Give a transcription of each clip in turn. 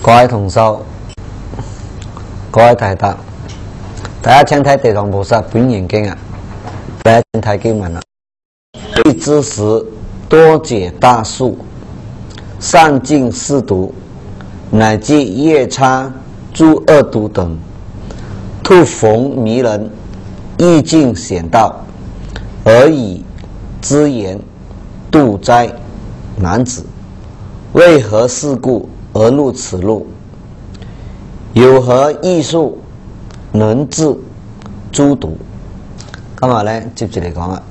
各位同修，各位大德，大家請睇《地藏菩薩本願經》啊！大家請睇經文啦。欲知時多解大數，善盡四毒，乃至夜叉、諸惡毒等，突逢迷人，意盡險道，而以之言度災男子，為何事故而入此路？有何異術能治諸毒？今日咧接住嚟講啦，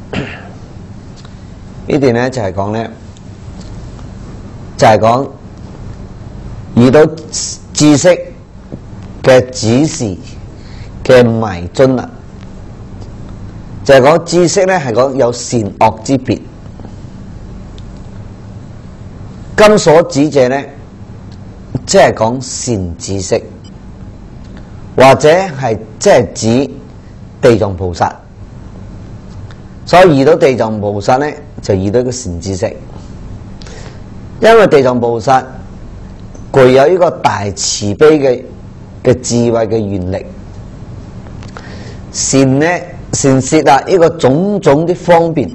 呢段咧就係講咧，就係講遇到知識嘅指示嘅迷津啦，就係講知識咧係講有善惡之別。今所指者咧，即係講善知識，或者係即係指地藏菩薩。所以遇到地藏菩薩咧，就遇到一個善知識，因為地藏菩薩具有一個大慈悲嘅智慧嘅願力，善攝啊呢個種種的方便，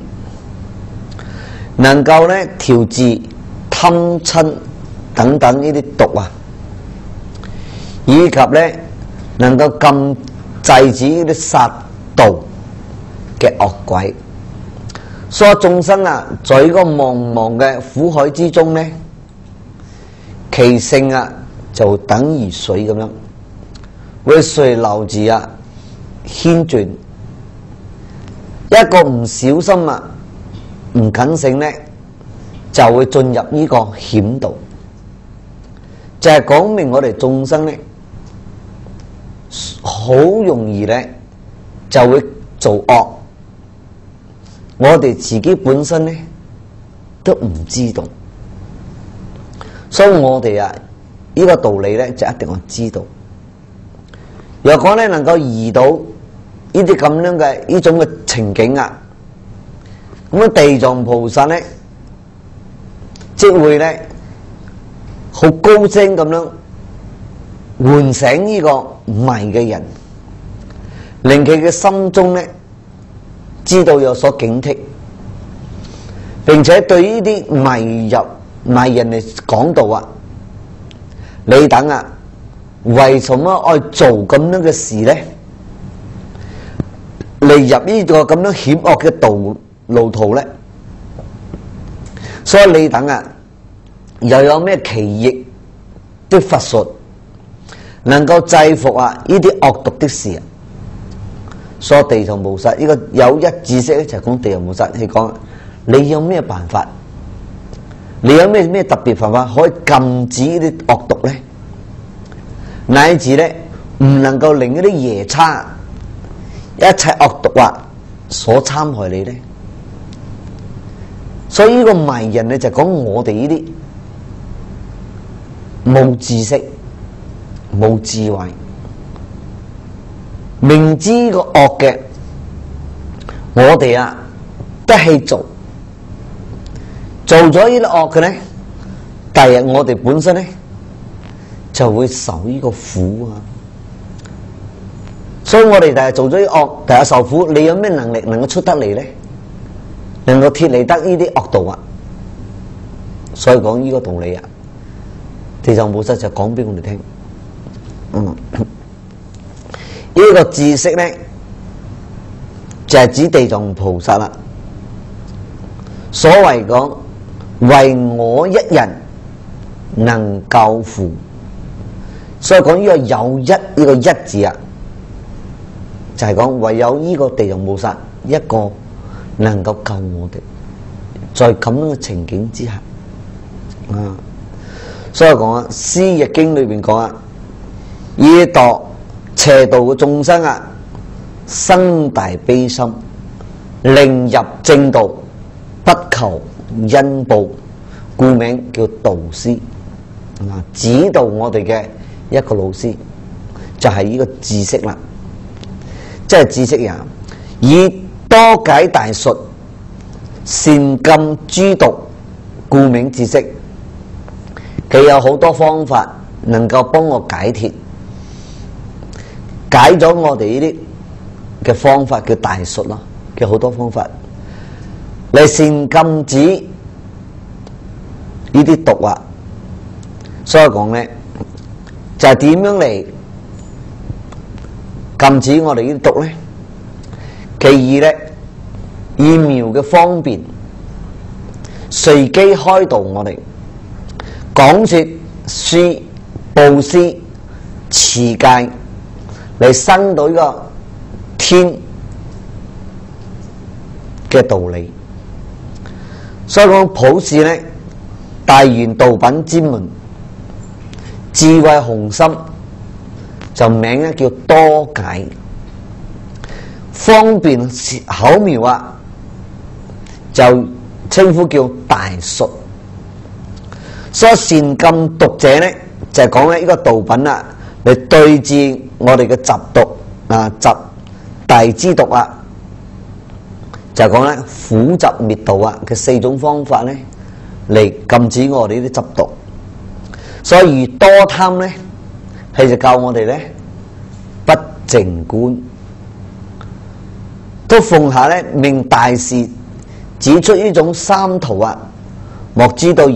能夠咧調治貪嗔等等呢啲毒啊，以及咧能夠制止呢啲殺盜嘅惡鬼。所以眾生啊，在呢個茫茫嘅苦海之中咧，其性啊就等如水咁樣，會隨流自啊牽轉。一個唔小心啊，唔謹慎咧，就會進入呢個險道。就係講明我哋眾生咧，好容易咧就會做惡。我哋自己本身咧都唔知道，所以我哋啊呢個道理咧就一定要知道。若果咧能夠遇到呢啲咁樣嘅呢種嘅情景啊，咁啊地藏菩薩咧即會咧好高聲咁樣喚醒呢個迷嘅人，令佢嘅心中咧知道有所警惕，並且對呢啲迷人嚟講道啊，你等啊，為什麼愛做咁樣嘅事咧？嚟入呢個咁樣險惡嘅路途咧？所以你等啊，又有咩奇異的法術能夠制服啊呢啲惡毒的事啊？所以地藏菩薩呢個有一知識咧，就係講地藏菩薩係講你有咩辦法，你有咩特別辦法可以禁止呢啲惡毒咧，乃至咧唔能夠令一啲夜叉一切惡毒啊所參害你咧。所以呢個迷人咧就講我哋呢啲冇知識、冇智慧，明知呢個惡嘅，我哋啊不去做咗呢啲惡嘅咧，第日我哋本身咧就會受呢個苦啊。所以我哋第日做咗啲惡，第日受苦，你有咩能力能夠出得嚟咧？能夠脫離得呢啲惡道啊？所以講呢個道理啊，地藏菩薩就講俾我哋聽。呢個知識咧就係指地藏菩薩啦。所謂講為我一人能救乎，所以講呢個有一呢個一字啊，就係講唯有呢個地藏菩薩一個能夠救我哋，在咁樣嘅情景之下啊。所以講啊，《師易經》裏邊講啊，以度邪道嘅眾生啊，生大悲心，令入正道，不求恩報，故名叫導師。指導我哋嘅一個老師，就係呢個知識啦，即係知識人，以多解大術，善禁諸毒，故名知識。佢有好多方法能夠幫我解脫，解咗我哋呢啲嘅方法叫大術咯，嘅好多方法嚟善禁止呢啲毒啊。所以講咧，就係點樣嚟禁止我哋呢啲毒咧？其二咧，以妙嘅方便，隨機開導我哋，講說書、布施、持戒嚟生到呢個天嘅道理。所以講普世咧，大圓道品之門，智慧雄心，就名咧叫多解，方便巧妙啊，就稱呼叫大術。所以善禁毒者咧，就係講咧呢個道品啊，嚟對治我哋嘅習毒啊、習諦之毒啊，就係講咧苦集滅道啊嘅4種方法咧，嚟禁止我哋呢啲執毒。所以多貪咧，係就教我哋咧不淨觀。都奉下咧命大士指出呢種三途啊，莫知道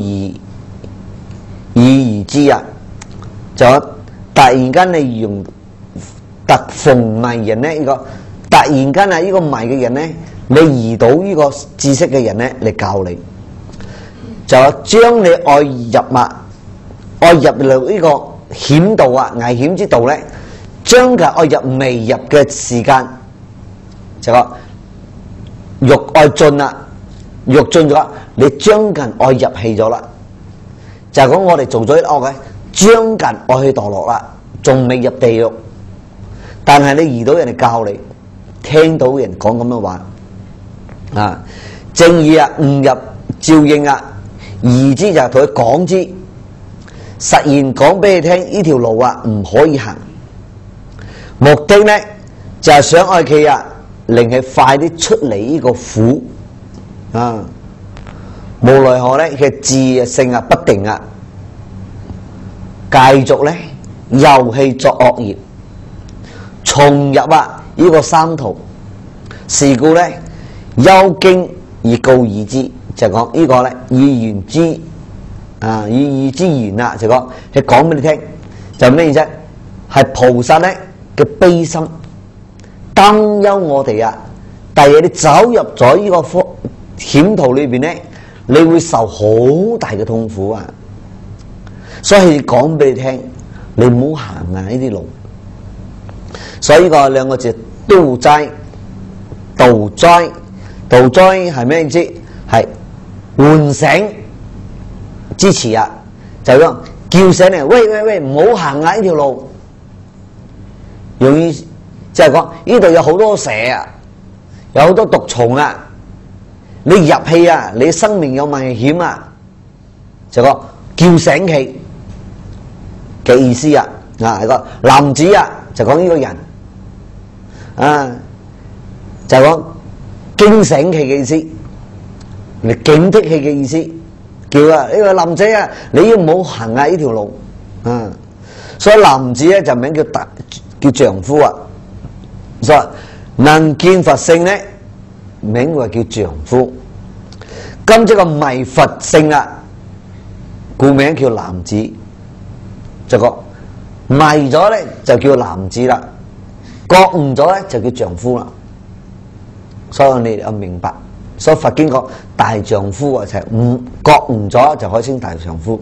而知啊！就突然間你用特逢迷人咧，呢個突然間啊呢個迷嘅人咧，你遇到呢個知識嘅人咧嚟教你，就將你愛入啊，愛入嚟呢個險道啊，危險之道咧，將佢愛入未入嘅時間，就話欲愛盡啦，欲盡咗，你將近愛入氣咗啦。就係講我哋做咗啲惡嘅，將近愛去墮落啦，仲未入地獄，但係你遇到人哋教你，聽到人講咁嘅話啊，正義啊誤入照應啊，義之就係同佢講之，實現講俾你聽呢條路啊唔可以行，目的咧就係想愛佢啊，令佢快啲出嚟呢個苦啊。無奈何咧，佢智性啊不定啊，繼續咧又去作惡業，重入啊呢個三途。是故咧，幽經而告義之，就講呢個咧以言之啊，以義之言啊，就講佢講俾你聽，就咩意思？係菩薩咧嘅悲心，擔憂我哋啊，第日你走入咗呢個險途裏邊咧，你會受好大嘅痛苦啊！所以講俾你聽，你唔好行啊呢啲路。所以呢個兩個字道齋，道齋，道齋係咩意思？係喚醒支持啊，就咁叫醒你，喂，唔好行啊呢條路。容易就係講呢度有好多蛇啊，有好多毒蟲啊。你入氣啊，你生命有危險啊，就個叫醒佢嘅意思啊，係個男子啊，就講呢個人啊，就講驚醒佢嘅意思，你警惕佢嘅意思，叫啊呢個男仔啊，你要唔好行啊呢條路啊，所以男子咧就名叫丈夫啊，所以能見佛性咧。名為叫丈夫，今即個迷佛性啊，故名叫男子。就個迷咗咧就叫男子啦，覺悟咗咧就叫丈夫啦。所以你要明白，所以佛經講大丈夫啊，就係覺悟咗就可以稱大丈夫，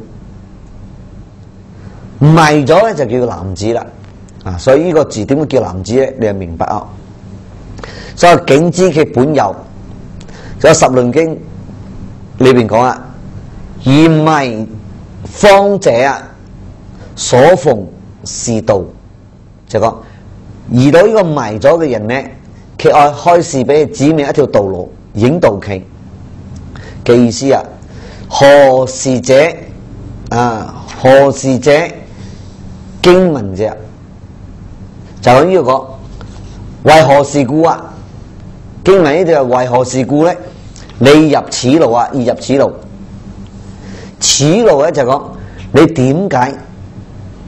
迷咗咧就叫男子啦。啊，所以呢個字點解叫男子咧？你就明白啊。所以景知其本有，就有《十論經》裏邊講啊，以迷方者啊，所逢是道，就講遇到呢個迷咗嘅人咧，佢愛開示俾佢指明一條道路，引導佢嘅意思啊。何事者啊？何事者？經文者，就喺呢度講，為何事故啊？經文呢度係為何事故咧？你入此路啊，而入此路，此路咧就講你點解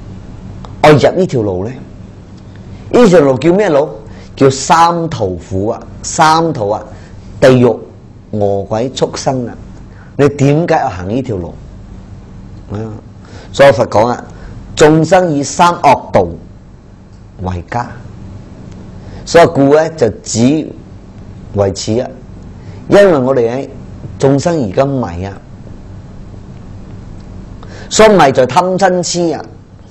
愛入呢條路咧？呢條路叫咩路？叫三途苦啊！三途啊，地獄、餓鬼、畜生啊！你點解要行呢條路？所以佛講啊，眾生以三惡道為家，所以故咧就只為此啊！因為我哋喺眾生而家迷啊，所以迷在貪嗔痴啊，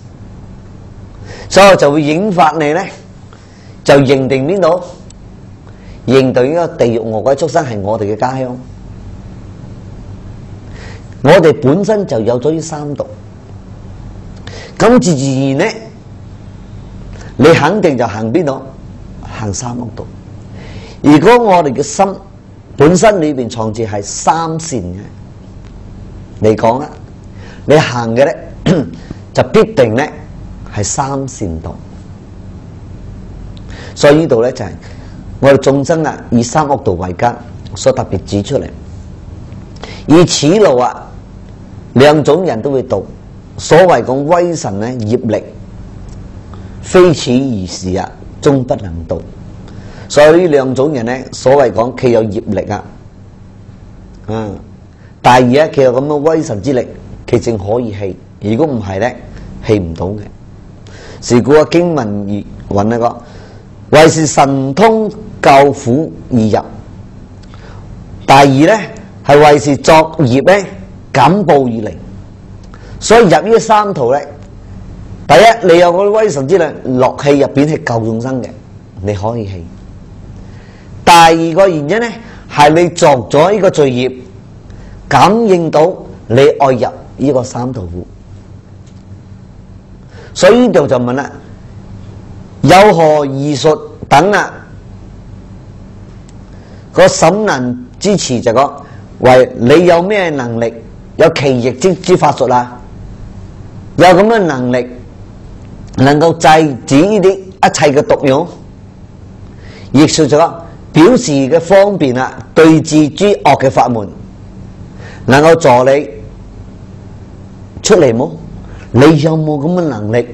所以就會引發你咧，就認定邊度？認定呢個地獄餓鬼畜生係我哋嘅家鄉。我哋本身就有咗呢三毒，咁自然咧，你肯定就行邊度？行三惡道。如果我哋嘅心本身裏邊藏住係三善嘅，嚟講啦，你行嘅咧就必定咧係三善道。所以呢度咧就係我哋眾生啊，以三惡道為家，所特別指出嚟。以此路啊，兩種人都會渡。所謂講威神咧，業力非此而是啊，終不能渡。所以呢兩種人咧，所謂講佢有業力啊，但係而家佢有咁嘅威神之力，佢正可以棄。如果唔係咧，棄唔到嘅。是故啊，經文而云一個，為是神通救苦而入。第二咧係為是作業咧感報而嚟。所以入呢三途咧，第一你有個威神之力，落氣入邊係救眾生嘅，你可以棄。第二個原因咧，係你作咗呢個罪業，感應到你愛入呢個三途苦。所以呢度就問啦，有何異術等啊？個審難之詞就講，為你有咩能力，有奇異之法術啊？有咁嘅能力，能夠制止呢啲一切嘅毒用，亦說咗表示嘅方便啊，對治諸惡嘅法門，能夠助你出嚟冇？你有冇咁嘅能力？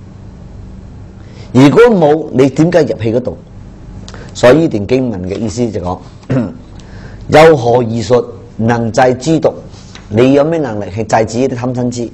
如果冇，你點解入去嗰度？所以呢段經文嘅意思就講，有何異術能制諸毒？你有咩能力去制止呢啲貪嗔痴？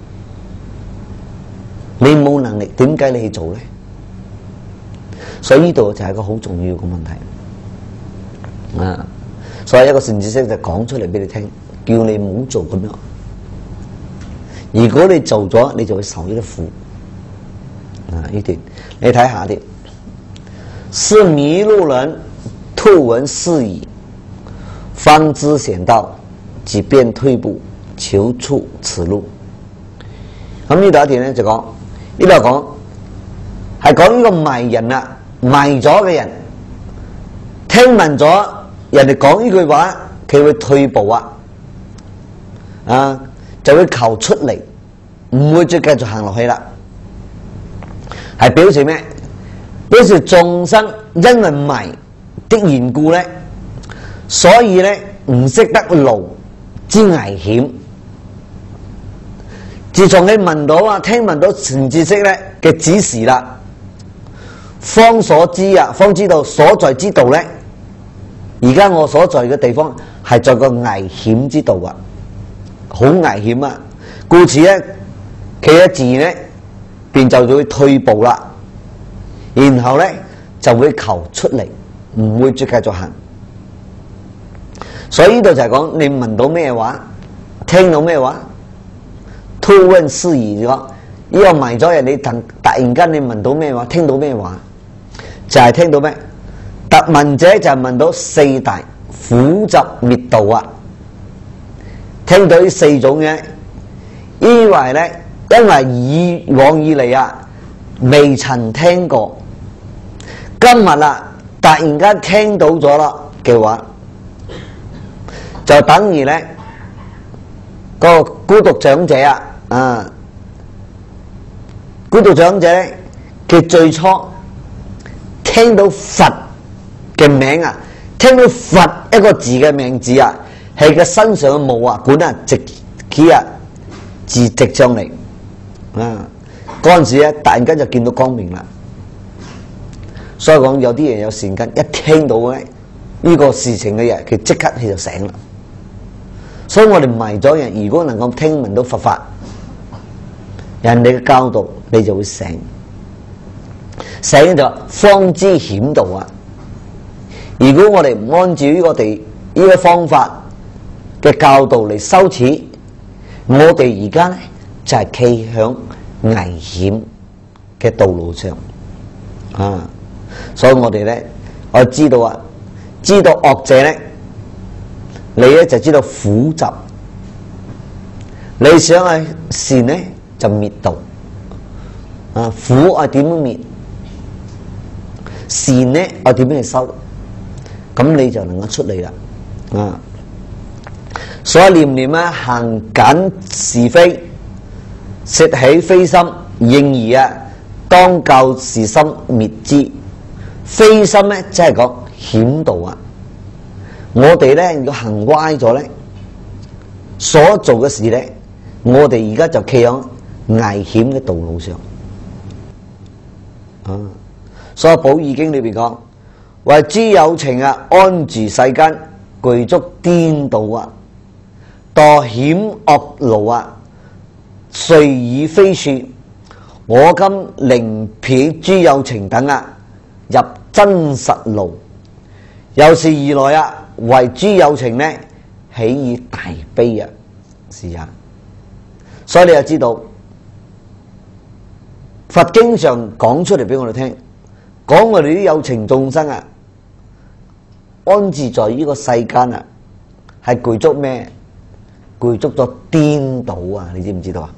你冇能力，點解你去做咧？所以呢度就係一個好重要嘅問題啊！所以一個善知識就講出嚟俾你聽，叫你唔好做咁樣。如果你做咗，你就會受呢啲苦啊！呢段你睇下啲，是迷路人突聞是矣，方知險道，即便退步，求出此路。咁呢度一段咧就講。呢度講係講呢個迷人啊，迷咗嘅人聽聞咗人哋講呢句話，佢會退步啊，就會求出嚟，唔會再繼續行落去啦。係表示咩？表示眾生因為迷的緣故咧，所以咧唔識得路之危險。自從你聞到啊，聽聞到善知識咧嘅指示啦，方所知啊，方知道所在之道咧。而家我所在嘅地方係在個危險之道啊，好危險啊！故此咧，佢一自然咧，便就會退步啦，然後咧就會求出嚟，唔會再繼續行。所以呢度就係講你聞到咩話，聽到咩話。突聞是矣，呢個迷咗人，你突然間你聞到咩話，聽到咩話，就係聽到咩？特聞者就係聞到四大苦集滅道啊！聽到呢四種嘅，以為咧，因為以往以嚟啊，未曾聽過，今日啊，突然間聽到咗啦嘅話，就等於咧個孤獨長者啊，孤獨長者咧，佢最初聽到佛嘅名啊，聽到佛一個字嘅名字啊，係佢身上嘅毛啊管啊直起啊，自直上嚟啊， 嗰陣時咧，突然間就見到光明啦。所以講有啲人有善根，一聽到咧呢個事情嘅人，佢即刻佢就醒啦。所以我哋迷咗人，如果能夠聽聞到佛法，人哋嘅教導，你就會醒。醒咗方知險道啊！如果我哋唔按照呢個方法嘅教導嚟修持，我哋而家咧就係企響危險嘅道路上啊！所以我哋咧，我知道啊，知道惡者咧，你咧就知道苦集。你想係善咧，就滅道啊！苦係點樣滅？善咧我點樣去修？咁你就能夠出嚟啦啊！所以念念啊，行緊是非，攝起非心，應而啊，當救是心滅之。非心咧，即係講險道啊！我哋咧如果行歪咗咧，所做嘅事咧，我哋而家就企喺危險嘅道路上啊！所以《寶義經》裏邊講，為諸有情啊，安住世間，具足顛倒啊，墮險惡路啊，遂以非說。我今令彼諸有情等啊，入真實路。有是而來啊，為諸有情呢，起以大悲啊，是啊。所以你就知道，佛經上講出嚟俾我哋聽。講我哋啲有情眾生啊，安置在呢個世間啊，係具足咩？具足咗顛倒啊！你知唔知道啊？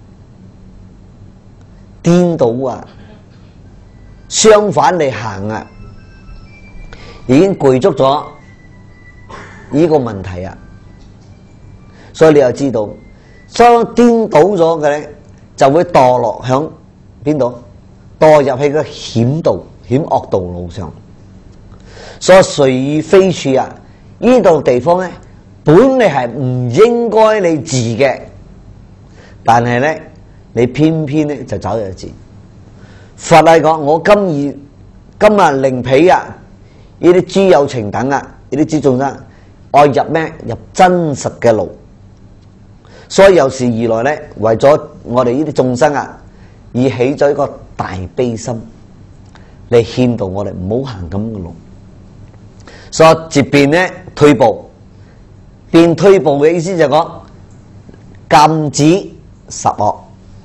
顛倒啊，相反你行啊，已經具足咗呢個問題啊！所以你又知道，當顛倒咗嘅咧，就會墮落響邊度？墮入去個險道。險惡道路上，所以遂以非處啊！呢度地方咧，本嚟係唔應該你治嘅，但係咧，你偏偏咧就走入治。佛係講，我今日令彼啊，呢啲諸有情等啊，呢啲諸眾生，愛入咩？入真實嘅路。所以有時而來咧，為咗我哋呢啲眾生啊，而起咗一個大悲心。嚟勸導我哋唔好行咁嘅路，所以接便咧退步，變退步嘅意思就講禁止十惡。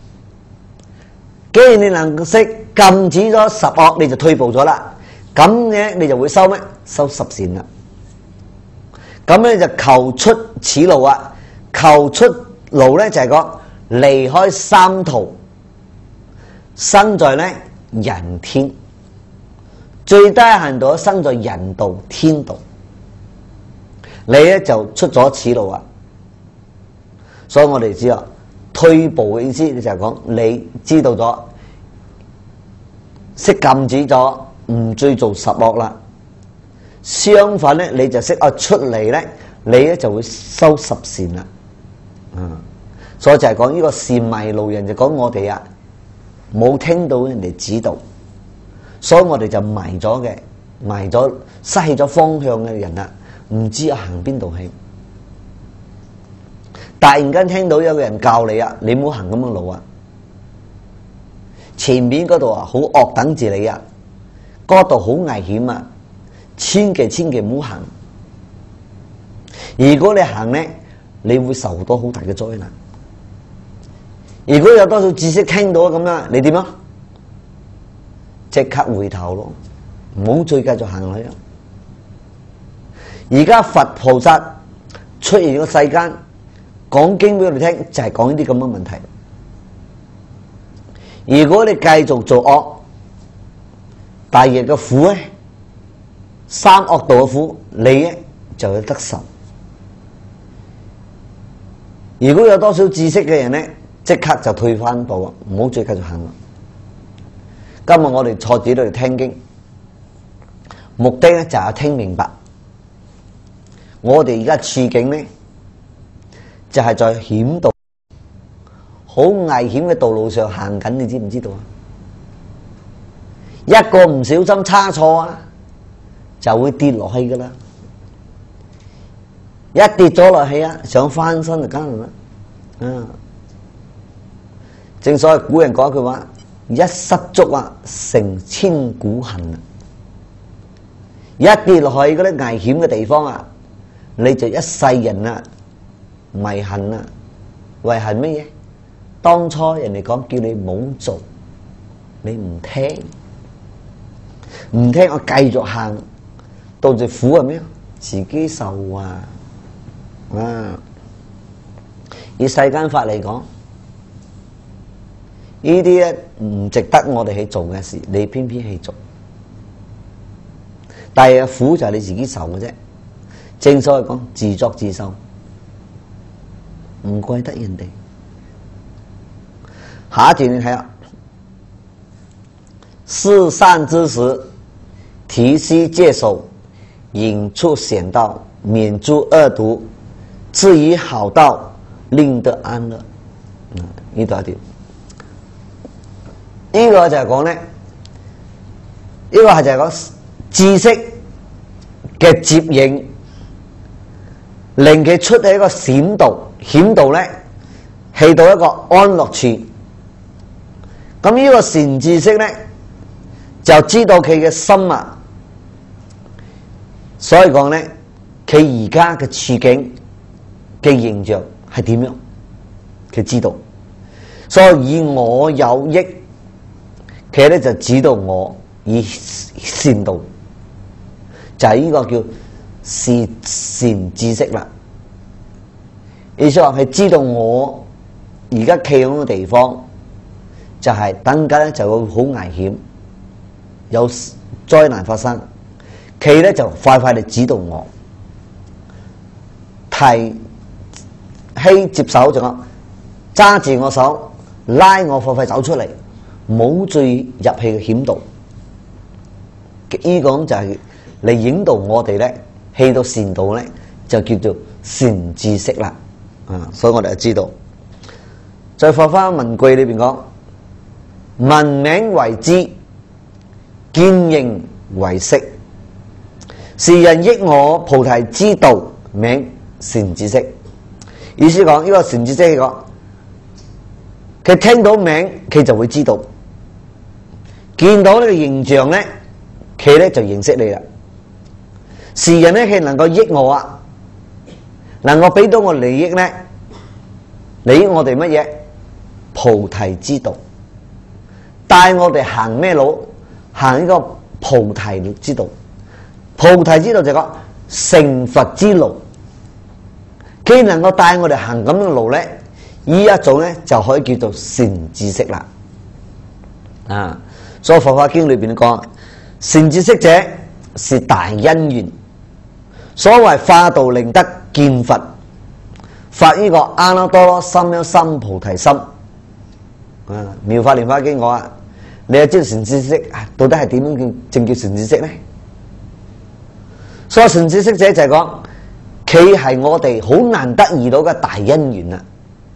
既然你能夠識禁止咗十惡，你就退步咗啦。咁嘅你就會修咩？修十善啦。咁咧就求出此路啊！求出路咧就係講離開三途，生在咧人天。最低限度生在人道天道，你咧就出咗此路啊！所以我哋知道退步嘅意思，就係講你知道咗，識禁止咗，唔再做十惡啦。相反咧，你就識出嚟咧，你咧就會修十善啦。所以就係講呢個善迷路人，就講我哋啊冇聽到人哋指導。所以我哋就迷咗嘅，迷咗失去咗方向嘅人啦，唔知行邊度去。突然間聽到有個人教你啊，你唔好行咁嘅路啊，前面嗰度啊好惡等住你啊，嗰度好危險啊，千祈唔好行。如果你行咧，你會受到好大嘅災難。如果有多少知識聽到咁樣，你點啊？即刻回頭咯，唔好再繼續行去啊！而家佛菩薩出現個世間，講經俾我哋聽，就係講呢啲咁嘅問題。如果你繼續做惡，第日嘅苦咧，三惡道嘅苦，你咧就會得受。如果有多少知識嘅人咧，即刻就退翻步啊！唔好再繼續行啦。今日我哋坐住喺度聽經，目的咧就係聽明白。我哋而家處境咧，就係在險道， 好危險嘅道路上行緊，你知唔知道啊？一個唔小心差錯啊，就會跌落去噶啦。一跌咗落去啊，想翻身就艱難啦。啊，正所謂古人講一句話：一失足啊，成千古恨啊！一跌落去嗰啲危險嘅地方啊，你就一世人啊迷恨啊，為恨乜嘢？當初人哋講叫你唔好做，你唔聽，我繼續行，到最苦係咩？自己受啊！啊！以世間法嚟講，呢啲咧唔值得我哋去做嘅事，你偏偏去做，但係苦就係你自己受嘅啫。正所謂講自作自受，唔怪得人哋。下一段你睇下，事善之時，提攜戒守，引出險道，免諸惡毒，至於好道，令得安樂。呢度一條，呢個就係講咧，呢個係就係講知識嘅接應，令佢出喺一個險道咧，去到一個安樂處。咁呢個善知識咧，就知道佢嘅心啊，所以講咧，佢而家嘅處境嘅形象係點樣，佢知道，所以以我有益，佢咧就指導我以善道，就係呢個叫善知識啦。意思話係知道我而家企喺嘅地方，就係等間咧就會好危險，有災難發生，佢咧就快快地指導我，提起接手就講揸住我手，拉我快快走出嚟，冇再入去嘅險道。呢個就係嚟引導我哋咧，去到善道咧，就叫做善知識啦。所以我哋就知道。再放翻文句裏邊講，聞名為知，見形為識。是人益我菩提之道，名善知識。意思講呢個善知識講，佢聽到名佢就會知道，見到呢個形象咧，佢咧就認識你啦。是人咧佢能夠益我啊，能夠俾到我利益咧，利益我哋乜嘢？菩提之道，帶我哋行咩路？行呢個菩提之道。菩提之道就講成佛之路，既能夠帶我哋行咁嘅路咧，呢一種咧就可以叫做善知識啦。所以《佛法經》裏邊講，善知識者是大因緣。所謂化道令得見佛，發呢個阿耨多羅三藐三菩提心。妙法蓮華經講你又知道善知識到底係點樣正叫善知識咧？所以善知識者就係講，佢係我哋好難得遇到嘅大因緣啦。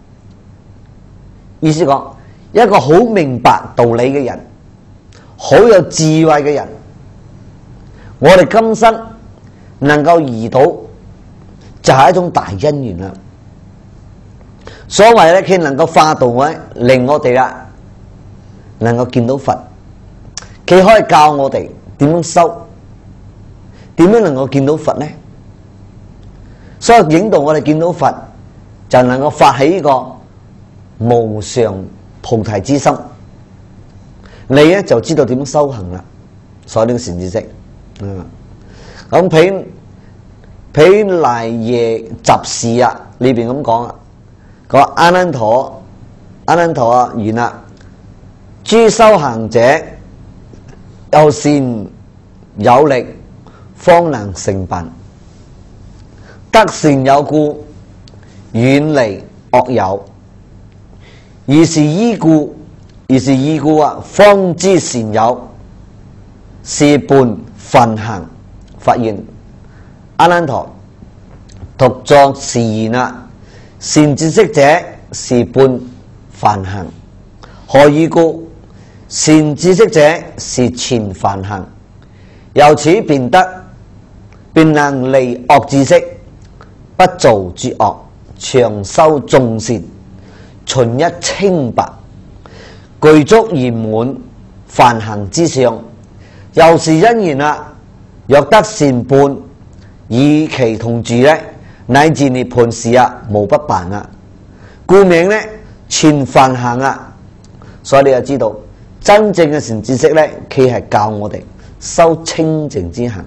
意思講，一個好明白道理嘅人，好有智慧嘅人，我哋今生能夠遇到，就係一種大因緣啦。所謂咧，佢能夠化道咧，令我哋啊能夠見到佛，佢可以教我哋點樣修。點樣能夠見到佛呢？所以引導我哋見到佛，就能夠發起呢個無上菩提之心，你咧就知道點樣修行啦。所以呢個善知識，咁毗賴耶集士啊，裏邊咁講啊，佢話阿難陀啊，完啦，諸修行者有善有力，方能成辦，得善有故，遠離惡友。而是依故啊，方知善有，是伴梵行。發現阿難陀獨作是言啦，善知識者是伴梵行。何以故？善知識者是前梵行，由此便能離惡知識，不做諸惡，長修眾善，純一清白，具足圓滿梵行之相。又是因然啦，若得善伴，以其同住呢，乃至涅槃時啊，無不辦啊。故名呢，前梵行啊。所以你就知道，真正嘅善知識呢，佢係教我哋修清淨之行，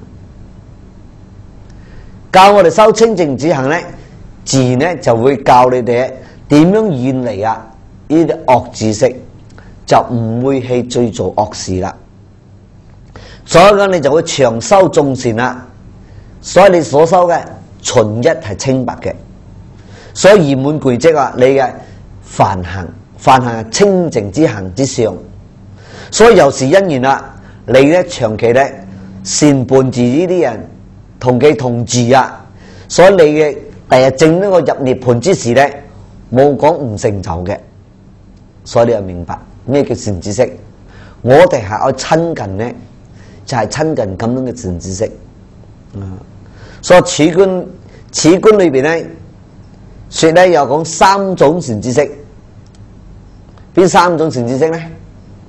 教我哋修清淨之行呢，自然呢就會教你哋點樣遠離啊呢啲惡知識，就唔會去追做惡事啦。所以咁你就會長修眾善啦。所以你所修嘅純一係清白嘅，所以圓滿具足啊，你嘅梵行係清淨之行之上。所以又是因然啦，你咧長期咧善伴住呢啲人，同佢同住啊，所以你嘅第日證呢個入涅槃之時咧，冇講唔成就嘅。所以你就明白咩叫善知識。我哋係要親近咧，就係親近咁樣嘅善知識。所以此觀裏邊咧，說咧有講三種善知識。邊三種善知識咧？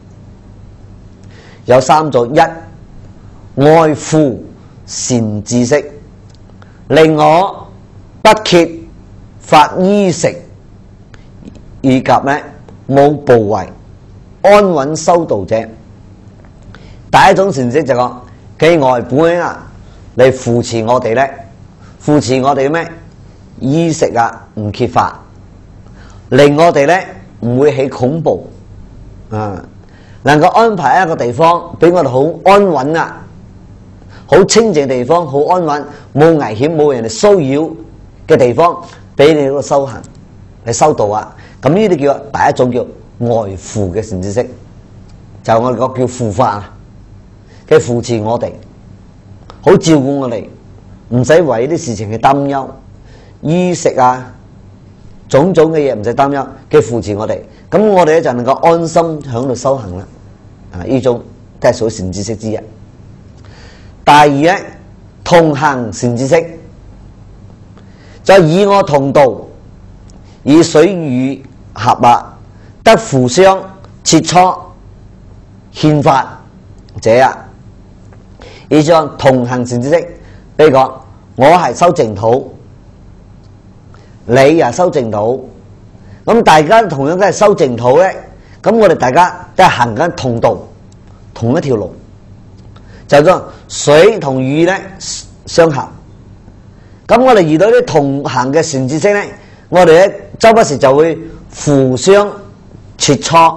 有三種：一、愛護善知識，令我不缺乏衣食，以及咧冇部位安穩修道者。第一種善知識就講佢外本啊，嚟扶持我哋咧，扶持我哋咩衣食啊唔缺乏，令我哋咧唔會起恐怖啊，能夠安排一個地方俾我哋好安穩啊，好清靜地方，好安穩，冇危險，冇人哋騷擾嘅地方，俾你嗰個修行嚟修道啊。咁呢啲叫第一種叫外扶嘅善知識，就我哋講叫護法，佢扶持我哋，好照顧我哋，唔使為啲事情去擔憂，衣食啊種種嘅嘢唔使擔憂，佢扶持我哋，咁我哋咧就能夠安心響度修行啦。啊，呢種都係屬於善知識之一。第二咧，同行善知識，就以我同道，以水乳合啊，得互相切磋憲法者啊。以上同行善知識，比如講我係修淨土，你又修淨土，咁大家同樣都係修淨土咧，咁我哋大家都係行緊同道，同一條路，就將水同乳咧相合。咁我哋遇到啲同行嘅善知識咧，我哋咧周不時就會互相切磋，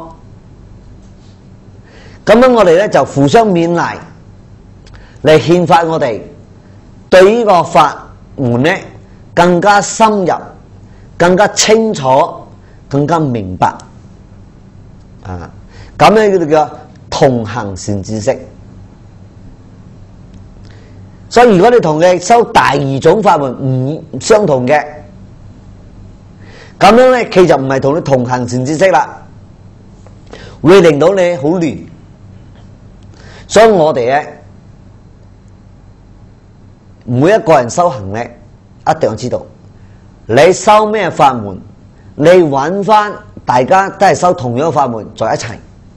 咁樣我哋咧就互相勉勵，嚟憲發我哋對呢個法門咧更加深入、更加清楚、更加明白啊！咁樣叫同行善知識。所以如果你同佢修第二種法門唔相同嘅，咁樣咧佢就唔係同你同行善知識啦，會令到你好亂。所以我哋咧，每一個人修行咧，一定要知道你修咩法門，你揾翻大家都係修同樣嘅法門在一齊，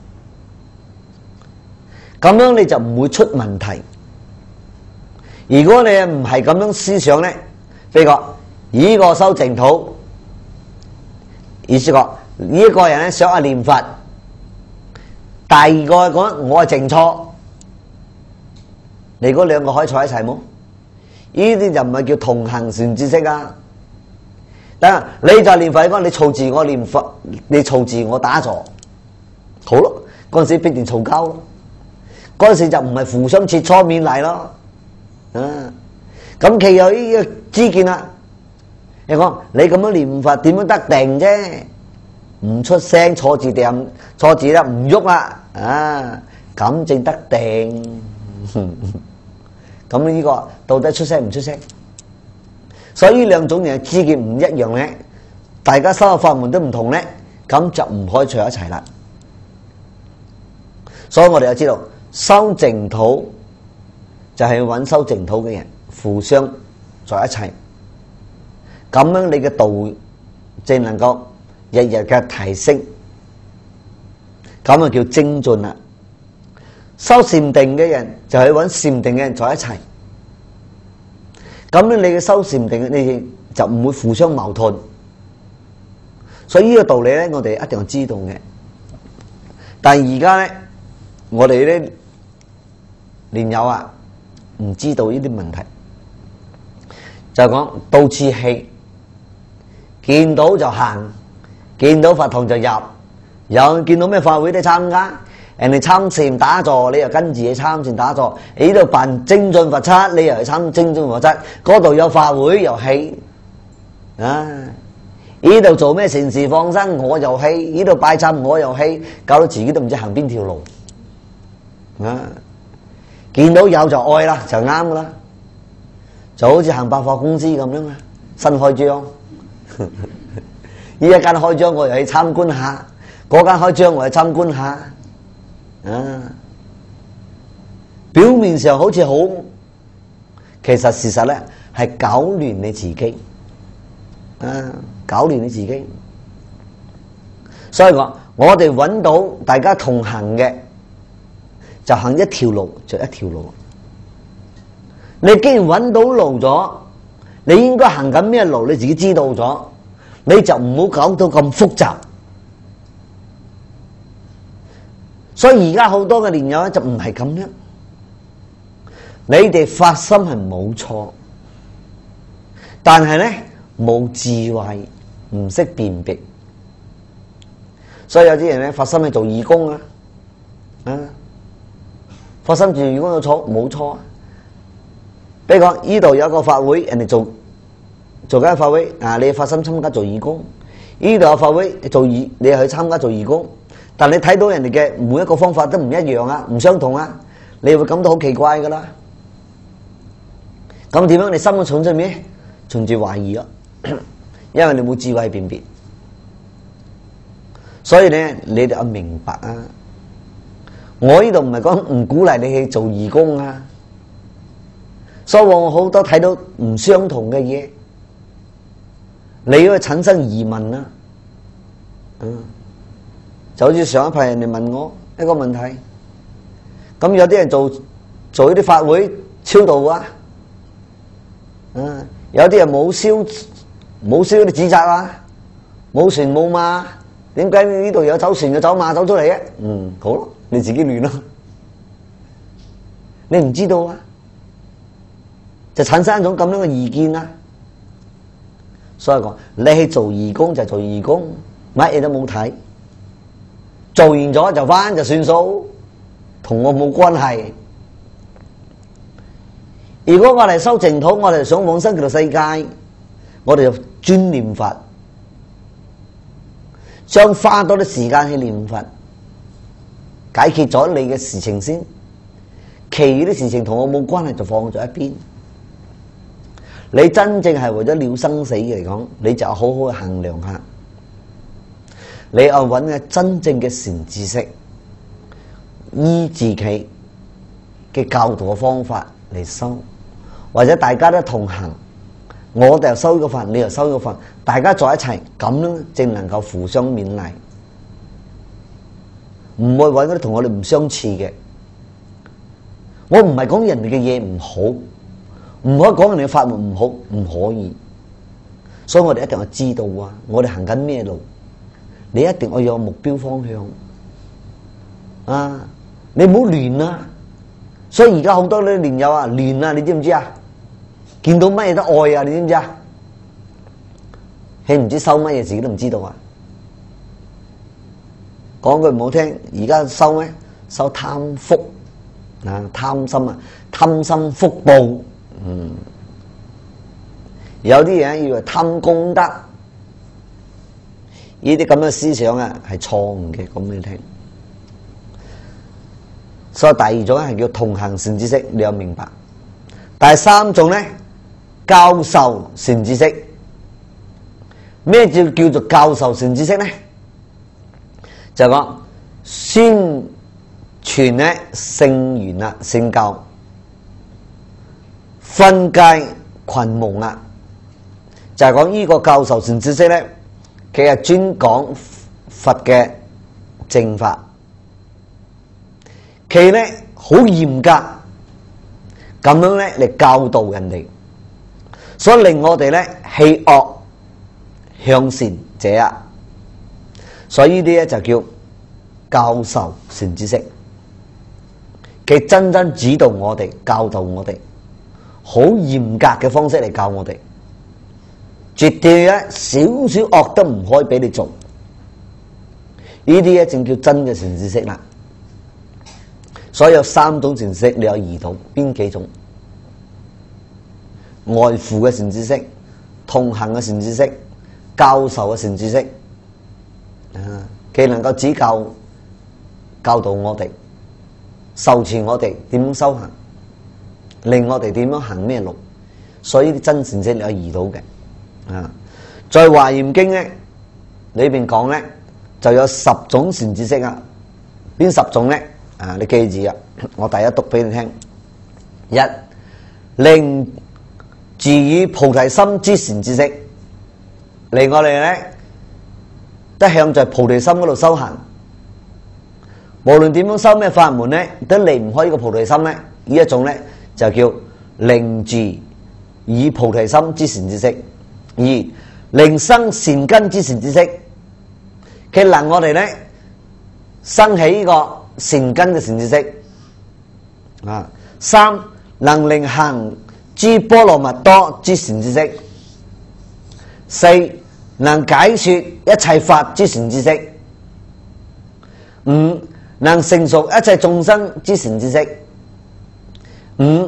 咁樣你就唔會出問題。如果你唔係咁樣思想咧，譬如講呢個修淨土，意思講呢個人咧想去念佛，第二個講我係淨初，你嗰兩個可以坐一齊冇？呢啲就唔係叫同行善知識啊！等你就念佛，講你嘈住我念佛，你嘈住我打坐，好咯，嗰陣時必定嘈交咯，嗰陣時就唔係互相切磋勉勵咯。咁佢有呢個知見啦。你講你咁樣念佛點樣得定啫？唔出聲，坐住定，坐住啦，唔喐啦，啊，咁正得定。咁呢個到底出聲唔出聲？所以呢兩種人嘅知見唔一樣咧，大家修嘅法門都唔同咧， 咁就唔可以聚一齊啦。所以我哋就知道修淨土就係揾修淨土嘅人互相在一齊，咁樣你嘅道正能夠日日嘅提升，咁啊叫精進啦。修禪定嘅人就係揾禪定嘅人在一齊，咁樣你嘅修禪定你就唔會互相矛盾。所以呢個道理咧，我哋一定要知道嘅。但係而家咧，我哋咧蓮友啊，唔知道呢啲問題，就講到處氣，見到就行，見到佛堂就入，有見到咩法會都參加。人哋參禪打坐，你又跟住去參禪打坐；呢度辦精進佛七，你又去參精進佛七。嗰度有法會又去，啊！呢度做咩善事放生我又去，呢度拜懺我又去，搞到自己都唔知行邊條路。啊！見到有就愛啦，就啱噶啦，就好似行百貨公司咁樣啊，新開張，呢一間開張我又去參觀下，嗰間開張我去參觀下。啊！表面上好似好，其實事實咧係搞亂你自己，啊！搞亂你自己。所以我哋揾到大家同行嘅，就行一條路就一條路。你既然揾到路咗，你應該行緊咩路，你自己知道咗，你就唔好搞到咁複雜。所以而家好多嘅蓮友咧就唔係咁樣，你哋發心係冇錯，但係咧冇智慧，唔識辨別，所以有啲人咧發心去做義工啊，發心做義工有錯冇錯啊？比如講呢度有個法會，人哋做緊法會啊，你發心參加做義工，呢度有法會做義，你去參加做義工。但你睇到人哋嘅每一個方法都唔一樣啊，唔相同啊，你會感到好奇怪噶啦。咁點樣？你心嘅重在咩？存住懷疑咯，因為你冇智慧辨別。所以咧，你哋要明白啊！我呢度唔係講唔鼓勵你去做義工啊，所以我好多睇到唔相同嘅嘢，你要產生疑問啦，就好似上一排人哋問我一個問題，咁有啲人做呢啲法會超度啊，有啲人冇燒啲紙紮啊，冇船冇馬，點解呢度有走船有走馬走出嚟嘅？好咯，你自己亂咯，你唔知道啊，就產生一種咁樣嘅意見啦。所以講，你去做義工就做義工，乜嘢都冇睇。做完咗就翻就算數，同我冇關係。如果我哋修淨土，我哋想往生極樂世界，我哋就專念佛，將花多啲時間去念佛，解決咗你嘅事情先，其餘啲事情同我冇關係就放咗一邊。你真正係為咗了生死嚟講，你就好好去衡量下。你要揾嘅真正嘅善知識，依自己嘅教導嘅方法嚟修，或者大家都同行，我哋又修個法，你又修個法，大家在一齊，咁樣正能夠互相勉勵，唔會揾嗰啲同我哋唔相似嘅。我唔係講人哋嘅嘢唔好，唔可以講人哋嘅法門唔好，唔可以。所以我哋一定要知道啊，我哋行緊咩路。你一定要有目標方向啊！你唔好亂啊！所以而家好多啲蓮友啊亂啊，你知唔知啊？見到乜嘢都愛啊，你知唔知啊？你唔知收乜嘢，自己都唔知道啊！講句唔好聽，而家收咩？收貪福啊，貪心啊，貪心福報。有啲人以為貪功德。呢啲咁嘅思想啊，係錯誤嘅，講俾你聽。所以第二種係叫同行善知識，你有明白？第三種咧，教授善知識。咩叫做教授善知識咧？ 就講宣傳咧聖言啦、聖教，分界群蒙啦，就係講呢個教授善知識咧，佢係專講佛嘅正法，佢咧好嚴格咁樣咧嚟教導人哋，所以令我哋咧棄惡向善者啊，所以呢啲咧就叫教授善知識，佢真真指導我哋、教導我哋，好嚴格嘅方式嚟教我哋，絕對咧少少惡都唔可以俾你做。呢啲咧正叫真嘅善知識啦。所以有三種善知識，你有二種，邊幾種？外附嘅善知識、同行嘅善知識、教授嘅善知識，佢能夠指教、教導我哋、授傳我哋點樣修行，令我哋點樣行咩路。所以啲真善知識你有遇到嘅。在華嚴經咧裏邊講咧，就有10種善知識啊。邊10種咧？你記住啊！我第一讀俾你聽。一，令住以菩提心之善知識，令我哋咧得向在菩提心嗰度修行。無論點樣修咩法門咧，都離唔開呢個菩提心咧。呢一種咧就叫令住以菩提心之善知識。二，令生善根之善知識，佢能我哋咧生起呢個善根嘅善知識。三，能令行諸波羅蜜多之善知識。四，能解說一切法之善知識。五，能成熟一切眾生之善知識。六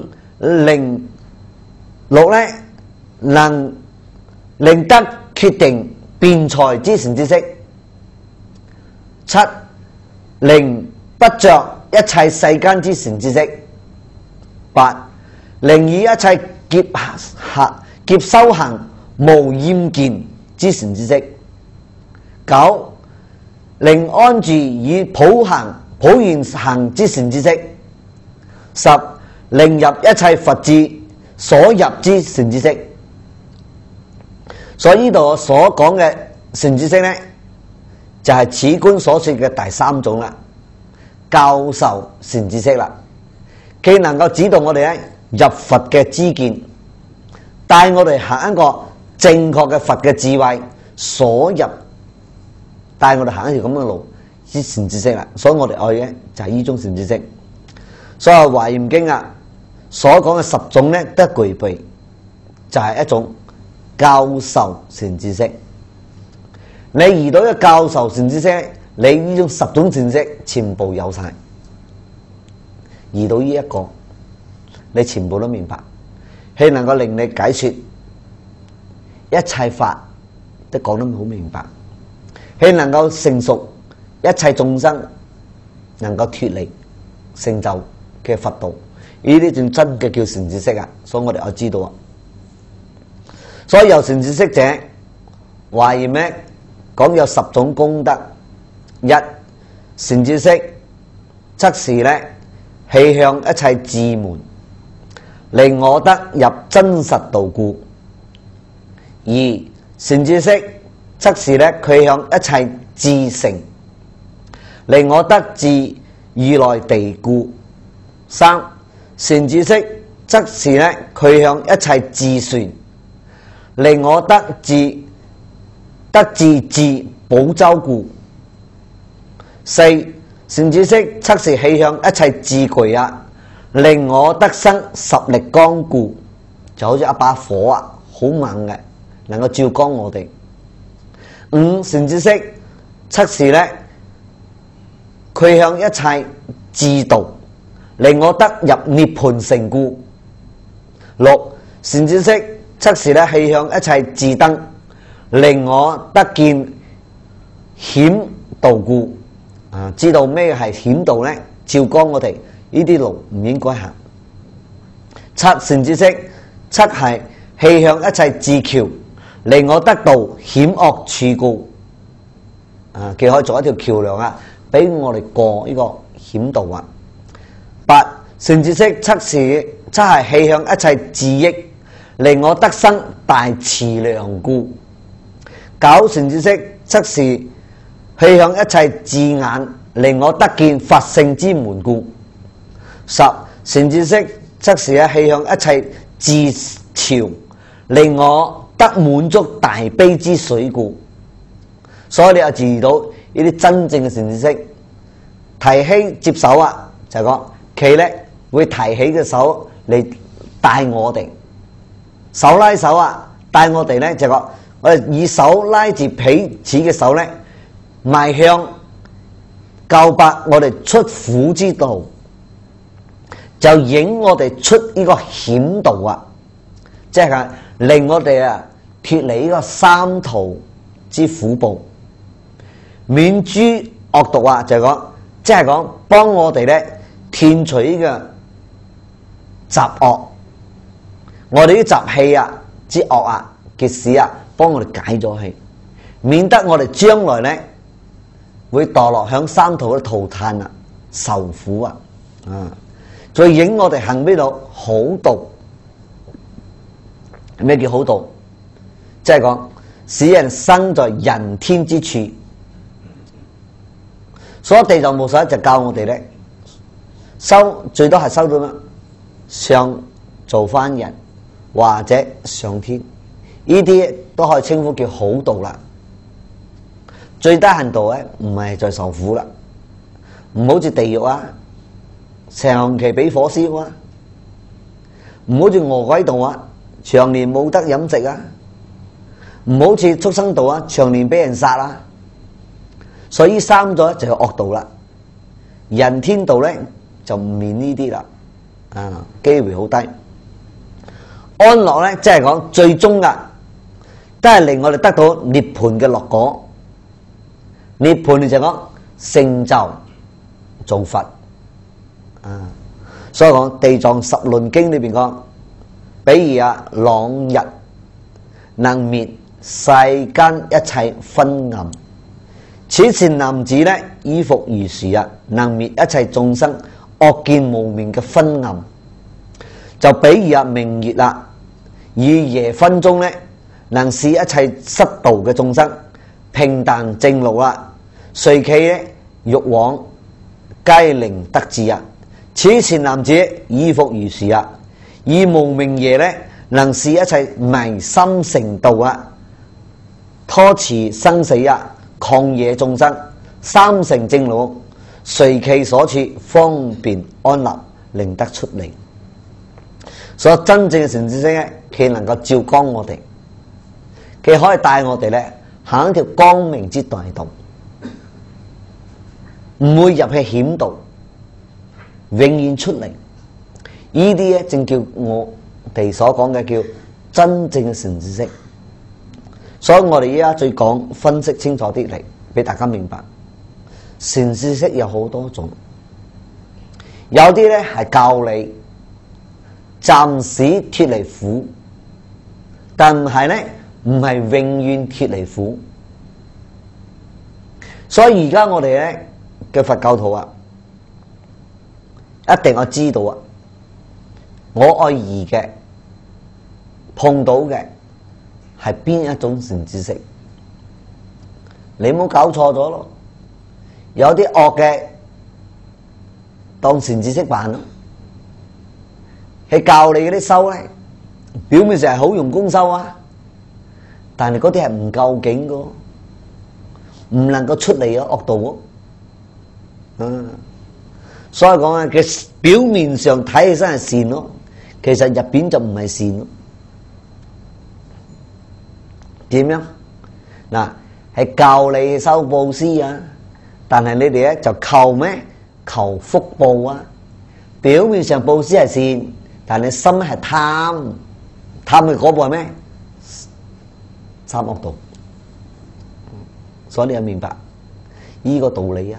咧能令得決定辯才之善知識。七，令不着一切世間之善知識。八，令以一切劫修行無厭見之善知識。九，令安住以普賢行之善知識。十，令入一切佛智所入之善知識。所以呢度所講嘅善知識呢，就係此觀所說嘅第三種啦，教授善知識啦。佢能夠指導我哋咧入佛嘅知見，帶我哋行一個正確嘅佛嘅智慧所入，帶我哋行一條咁嘅路，啲善知識啦。所以我哋愛嘅就係呢種善知識。所以華嚴經啊所講嘅10種咧都具備，就係一種教授善知識。你遇到一個教授善知識，你呢種10種善知識全部有晒。遇到呢一個，你全部都明白，佢能夠令你解說一切法都講得好明白，佢能夠成熟一切眾生，能夠脫離成就嘅佛道，呢啲仲真嘅叫善知識啊！所以我哋要知道啊。所以有善知識者，華嚴咩講有10種功德。一，善知識則是咧氣向一切智門，令我得入真實道故。二，善知識則是咧佢向一切智成，令我得至如來地故。三，善知識則是咧佢向一切智旋，令我得至寶洲故。四，善知識則是氣向一切智具啊，令我得生10力光故。就好似一把火啊，好猛嘅，能夠照光我哋。五，善知識則是咧佢向一切智道，令我得入涅槃城故。六，善知識則是咧氣向一切智燈，令我得見險道故。知道咩係險道呢？照光我哋呢啲路唔應該行。七，善知識則係氣向一切智橋，令我得到險惡處故。 佢可以做一條橋梁啊，俾我哋過呢個險道啊。八善知識則係氣向一切自益，令我得生大慈良故。九善知識則是氣向一切自眼，令我得見佛性之門故。十善知識則是氣向一切自潮，令我得滿足大悲之水故。所以你又注意到呢啲真正嘅善知識提起接手啊，就係講佢咧會提起嘅手嚟帶我哋，手拉手啊，帶我哋咧就係講我哋以手拉住彼此嘅手咧，邁向救拔我哋出苦之道，就引我哋出呢個險道啊，即係令我哋啊脫離呢個三途之苦報，免諸惡毒啊，就係講，即係講幫我哋咧斷除呢個雜惡，我哋啲雜氣啊之惡啊嘅事啊，幫我哋解咗氣，免得我哋將來咧會墮落響三途嘅塗炭啊，受苦啊，再引我哋行邊度好道。咩叫好道？即係講使人生在人天之處。所以地藏菩薩就教我哋咧，最多係收到咩？上做翻人或者上天，呢啲都可以稱呼叫好道啦。最低限度咧，唔係再受苦啦，唔好似地獄啊，長期俾火燒啊，唔好似餓鬼道啊，長年冇得飲食啊，唔好似畜生道啊，長年俾人殺啊。所以三咗就係惡道啦。人天道咧就唔免呢啲啦，機會好低。安樂咧即係講最終噶，都係令我哋得到涅槃嘅樂果。涅槃就講成就做佛，所以講地藏十輪經裏邊講，比如朗日能滅世間一切昏暗，此善男子咧衣服如是能滅一切眾生惡見無明嘅昏暗。就比如明月以夜昏中咧，能使一切失道嘅眾生平淡正路隨其咧欲往皆令得志此善男子衣服如是以無明夜咧，能使一切迷心成道拖遲生死曠野眾生三乘正路，隨其所處方便安立，令得出離。所以真正嘅善知識咧，佢能夠照光我哋，佢可以帶我哋咧行一條光明之大道，唔會入去險道，永遠出嚟。呢啲咧正叫我哋所講嘅叫真正嘅善知識。所以我哋依家再講分析清楚啲嚟，俾大家明白。善知識有好多種，有啲咧係教你暫時脫離苦，但唔係咧，唔係永遠脫離苦。所以而家我哋咧嘅佛教徒一定要知道我愛疑嘅碰到嘅係邊一種善知識，你冇搞錯咗咯。有啲惡嘅當善知識辦咯，係教你嗰啲修咧，表面上係好用功修但係嗰啲係唔夠勁嘅，唔能夠出嚟惡道所以講佢表面上睇起身係善咯，其實入邊就唔係善咯。點樣？係教你修布施但係你哋咧就求咩？求福報表面上布施係善，但係你心係貪嘅嗰步係咩？三惡道。所以你要明白呢個道理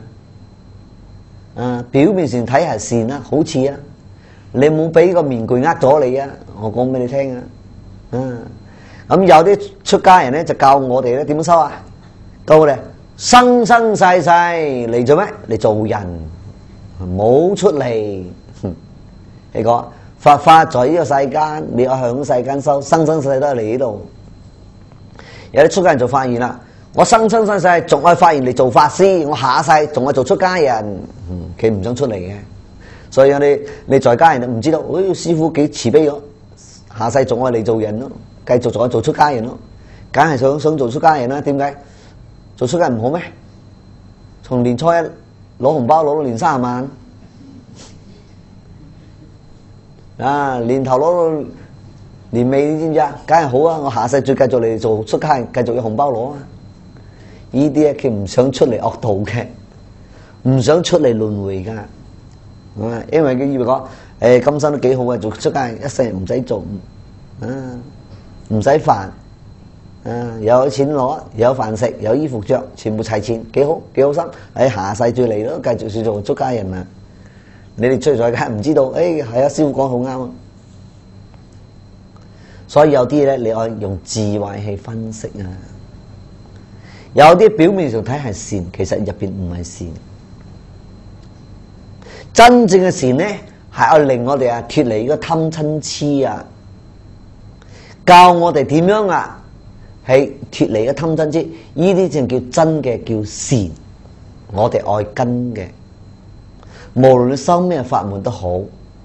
表面上睇係善好似你冇俾個面具呃咗你我講俾你聽咁有啲出家人咧就教我哋咧點樣修教我哋生生世世嚟做咩？嚟做人，冇出嚟。你講佛法在呢個世間，你要向世間修，生生世世都係嚟呢度。有啲出家人就發現啦，我生生世世仲係發現嚟做法師，我下世仲係做出家人。佢唔想出嚟嘅，所以你在家人就唔知道，師父幾慈悲咗，下世仲係嚟做人咯，繼續仲係做出家人咯，梗係想做出家人啦。點解？做出家人唔好咩？從年初一攞紅包攞到年30萬，啊年頭攞到年尾，你知唔知啊？梗係好啊！我下世再繼續嚟做出家人，繼續有紅包攞啊！呢啲咧佢唔想出嚟惡道嘅，唔想出嚟輪迴噶，因為佢以為講今生都幾好啊，做出家人一世唔使做，唔使煩。有錢攞，有飯食，有衣服着，全部齊全，幾好心。下世再嚟咯，繼續做出家人啊！你哋出在家唔知道，係啊，師父講好啱啊！所以有啲咧，你可以用智慧去分析啊。有啲表面上睇係善，其實入邊唔係善。真正嘅善咧，係要令我哋脫離個貪嗔癡啊，教我哋點樣啊。係脫離嘅貪嗔癡，呢啲正叫真嘅，叫善。我哋愛根嘅，無論你修咩法門都好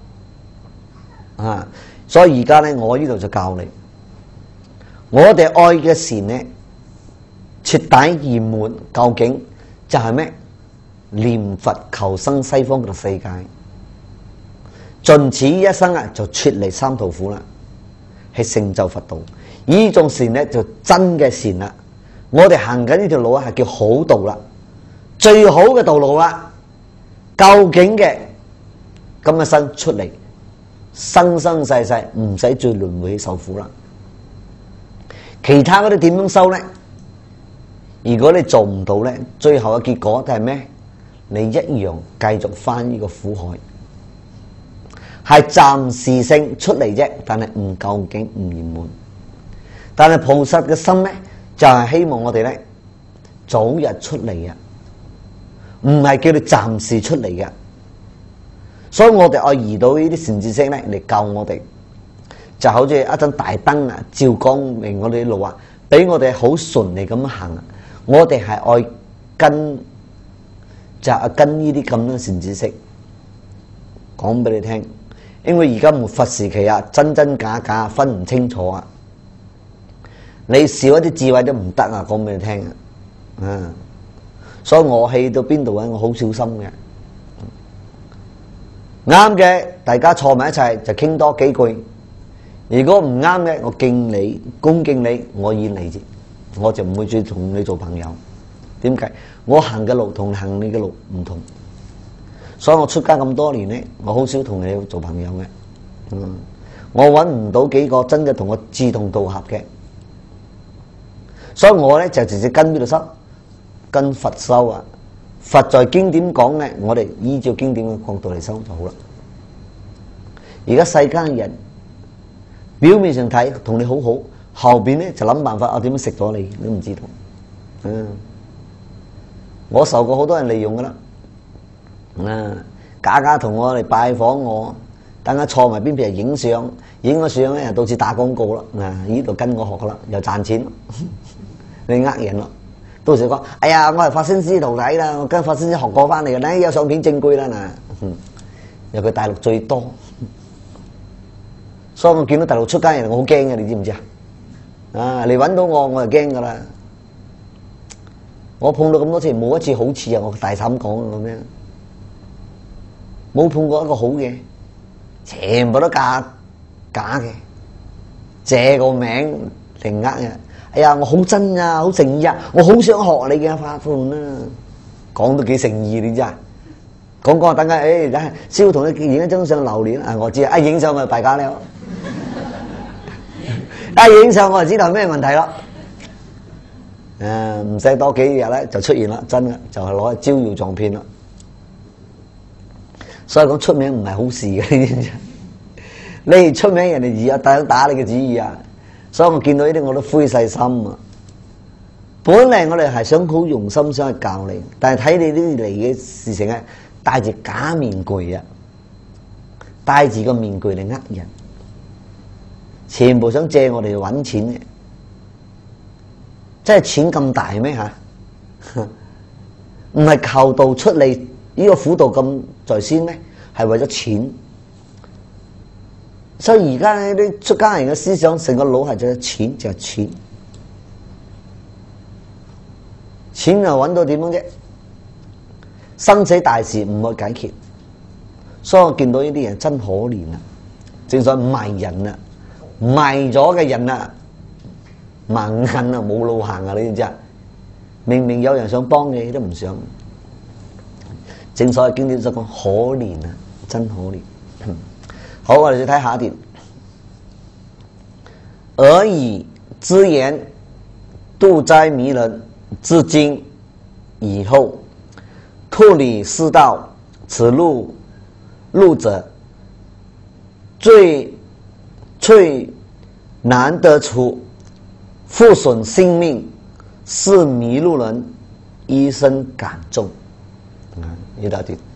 啊。所以而家咧，我呢度就教你，我哋愛嘅善咧，徹底圓滿，究竟就係咩？念佛求生西方嘅世界，盡此一生啊，就脫離三途苦啦，係成就佛道。呢種善咧就真嘅善啦，我哋行緊呢條路啊係叫好道啦，最好嘅道路啦。究竟嘅今一生出嚟，生生世世唔使再輪迴受苦啦。其他嗰啲點樣修咧？如果你做唔到咧，最後嘅結果就係咩？你一樣繼續翻呢個苦海，係暫時性出嚟啫，但係唔究竟唔圓滿。但係菩薩嘅心咧，就係希望我哋咧早日出嚟啊，唔係叫你暫時出嚟嘅。所以我哋愛遇到呢啲善知識咧嚟教我哋，就好似一盞大燈啊，照光明我哋啲路啊，俾我哋好順利咁行。我哋係愛跟，就係跟呢啲咁樣善知識講俾你聽。因為而家末法時期啊，真真假假分唔清楚啊。你少一啲智慧都唔得啊！講俾你聽啊，所以我去到邊度咧，我好小心嘅。啱嘅，大家坐埋一齊就傾多幾句；如果唔啱嘅，我敬你、恭敬你，我遠離，我就唔會再同你做朋友。點解？我行嘅路同行你嘅路唔同，所以我出家咁多年咧，我好少同你做朋友嘅。我揾唔到幾個真嘅同我志同道合嘅。所以我咧就直接跟邊度修，跟佛修啊！佛在經典講咧，我哋依照經典嘅角度嚟修就好啦。而家世間人表面上睇同你好好，後邊咧就諗辦法點樣食咗你，你都唔知道。我受過好多人利用噶啦，假同我嚟拜訪我，等下坐埋邊邊影相，影咗相咧到時打廣告啦。呢度跟我學噶啦，又賺錢。你呃人咯，到時講，哎呀，我係法先師徒弟啦，我跟法先師學過翻嚟嘅，咧有相片證據啦嗱。由佢大陸最多，所以我見到大陸出家人，我好驚嘅，你知唔知啊？你揾到我就驚噶啦。我碰到咁多次，冇一次好似啊！我大膽講咁樣，冇碰過一個好嘅，全部都假嘅，借個名嚟呃嘅。哎呀，我好真啊，好誠意啊，我好想學你嘅法門啊，講到幾誠意你知啊？講等下，師父同你影一張相留念啊，我知啊，影相咪敗家了，影相我就知道係咩問題咯。唔使多幾日咧就出現啦，真嘅就係攞去招搖撞騙啦。所以講出名唔係好事嘅，你知唔知？你出名人哋而家打你嘅主意啊！所以我見到呢啲我都灰晒心啊！ 本嚟我哋係想好用心想去教你，但係睇你呢啲嚟嘅事情咧，戴住假面具啊，戴住個面具嚟呃人，全部想借我哋去搵錢嘅，真係錢咁大咩吓？唔係求道出嚟呢個苦道咁在先咩？係為咗錢。所以而家呢啲出家人嘅思想，成個腦係就係錢，就係錢。錢又揾到點樣啫？生死大事唔去解決，所以我見到呢啲人真可憐啊！正所謂迷人啊，迷咗嘅人啊，盲眼啊，冇路行啊！你知唔知啊？明明有人想幫你，都唔想。正所謂經典所講可憐啊，真可憐。好，我哋再睇下一段。爾以之言度灾迷人，至今以後，脱离世道，此路者最難得出，負損性命，是迷路人一生感重。呢度啲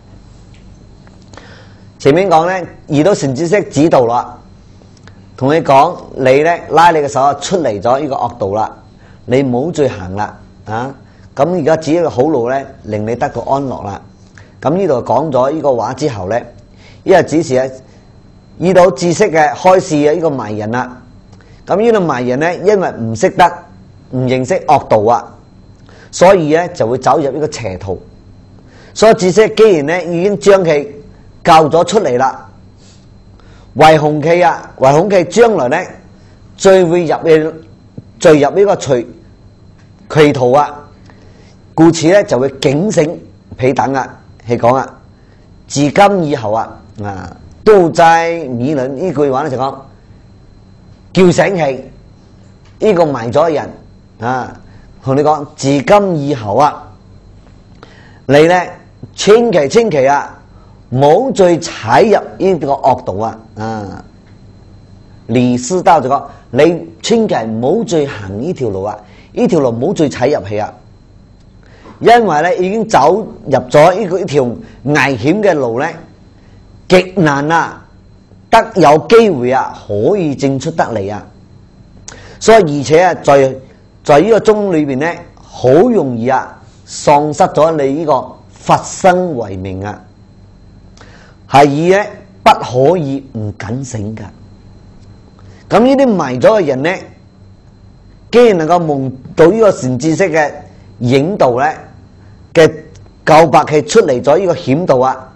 前面講咧，遇到善知識指導啦，同你講，你咧拉你嘅手出嚟咗呢個惡道啦，你唔好再行啦啊！咁而家指一個好路咧，令你得到安樂啦。咁呢度講咗呢個話之後咧，呢個指示咧，遇到知識嘅開示嘅呢個迷人啦。咁呢個迷人咧，因為唔識得唔認識惡道啊，所以咧就會走入呢個邪途。所以知識既然咧已經將佢救咗出嚟啦，唯恐佢將來咧最會墜入呢個歧途啊，故此咧就會警醒彼等啊，係講啊，自今以後啊，度災迷人呢句話咧就講叫醒佢呢個迷咗嘅人啊，同你講自今以後啊，你咧千祈啊，唔好再踩入呢個惡道啊！離世道就講你千祈唔好再行呢條路啊！呢條路唔好再踩入去啊！因為咧已經走入咗呢條危險嘅路咧，極難啊，得有機會啊可以證出得嚟啊！所以而且啊，在呢個中裏邊咧，好容易啊喪失咗你呢個佛身為名啊！係以咧不可以唔警醒噶。咁呢啲迷咗嘅人咧，既然能夠蒙到呢個善知識嘅引導咧嘅救白氣出嚟咗呢個險道啊，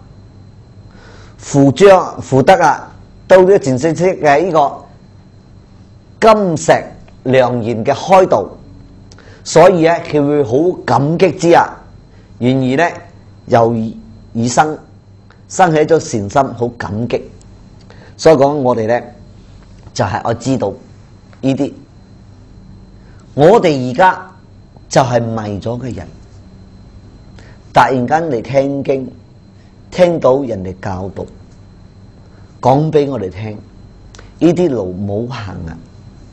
負得啊到呢個善知識嘅呢個金石良言嘅開導，所以咧佢會好感激之啊，願意咧又以生起咗善心，好感激。所以講我哋咧就係我知道呢啲，我哋而家就係迷咗嘅人，突然間嚟聽經，聽到人哋教導，講俾我哋聽，呢啲路唔好行啊！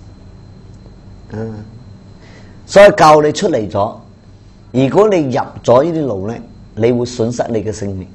所以教你出嚟咗，如果你入咗呢啲路咧，你會損失你嘅性命。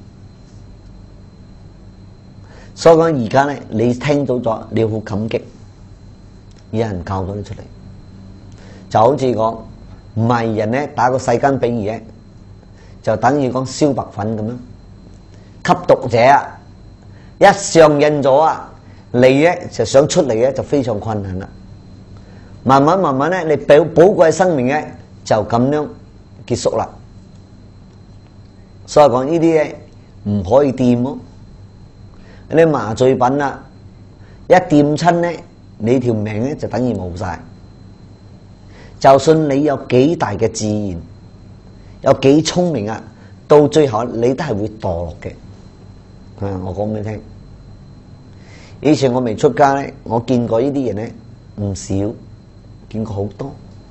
所以講而家咧，你聽到咗，你好感激，有人教咗你出嚟，就好似講迷人咧，打個世間比喻咧，就等於講燒白粉咁樣，吸毒者啊，一上癮咗啊，你咧就想出嚟咧就非常困難啦。慢慢咧，你寶貴生命咧就咁樣結束啦。所以講呢啲咧唔可以掂咯。啲麻醉品啊，一掂親咧，你條命咧就等於冇晒。就算你有幾大嘅自然，有幾聰明啊，到最後你都係會墮落嘅。我講俾你聽，以前我未出家咧，我見過呢啲人咧唔少，見過好多。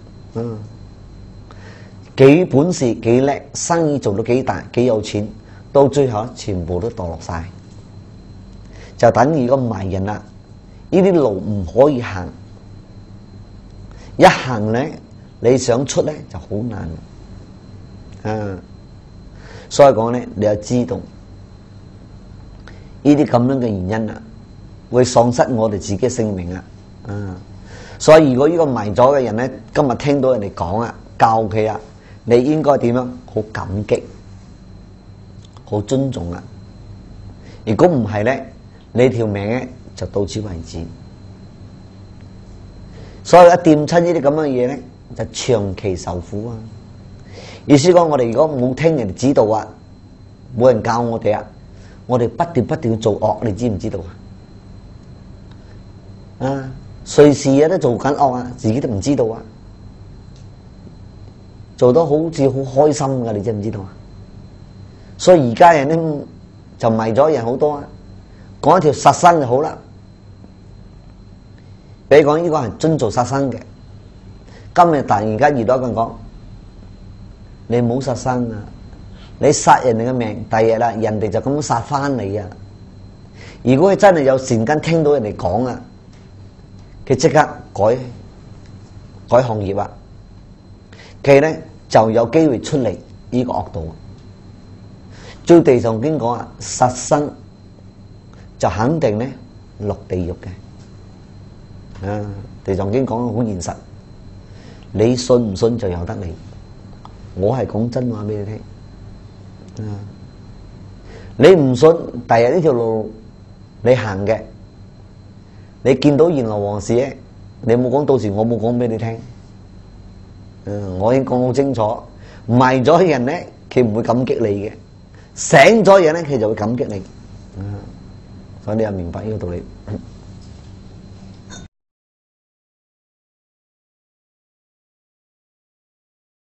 幾本事幾叻，生意做到幾大幾有錢，到最後全部都墮落晒。就等於個迷人啦，呢啲路唔可以行，一行咧你想出咧就好難啊。所以講咧，你要知道呢啲咁樣嘅原因啊，會喪失我哋自己性命啊。所以如果呢個迷咗嘅人咧，今日聽到人哋講啊，教佢啊，你應該點樣？好感激，好尊重啊。如果唔係咧，你條命咧就到此為止。所以一掂親呢啲咁嘅嘢咧，就長期受苦啊。意思講，我哋如果冇聽人哋指導啊，冇人教我哋啊，我哋不斷做惡，你知唔知道啊？隨時都做緊惡啊，自己都唔知道啊，做得好似好開心噶，你知唔知道啊？所以而家人咧就迷咗人好多啊。講一條殺生就好啦，比如講呢個係遵做殺生嘅，今日突然間遇到一個人講，你唔好殺生啊！你殺人哋嘅命，第日啦，人哋就咁殺翻你啊！如果佢真係有善根，聽到人哋講啊，佢即刻改行業啊，佢咧就有機會出嚟呢個惡道。照地藏經講啊，殺生就肯定咧落地獄嘅。啊，地藏經講得好現實，你信唔信就由得你。我係講真話俾你聽。你唔信，第日呢條路你行嘅，你見到閻羅王士咧，你冇講，到時我冇講俾你聽。我已經講好清楚，迷咗人咧，佢唔會感激你嘅；醒咗人咧，佢就會感激你。所以你又明白呢個道理。